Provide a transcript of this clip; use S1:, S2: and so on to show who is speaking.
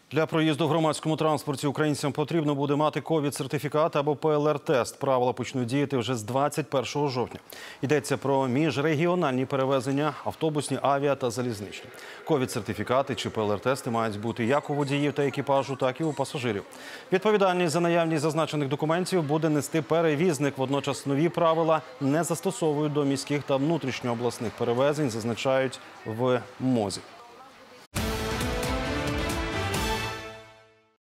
S1: Для проїзду в громадському транспорті українцям потрібно буде мати ковід-сертифікат або ПЛР-тест. Правила почнуть діяти вже з 21 жовтня. Йдеться про міжрегіональні перевезення, автобусні, авіа та залізничні. Ковід-сертифікати чи ПЛР-тести мають бути як у водіїв та екіпажу, так і у пасажирів. Відповідальність за наявність зазначених документів буде нести перевізник. Водночас нові правила не застосовують до міських та внутрішньообласних перевезень, зазначають в МОЗі.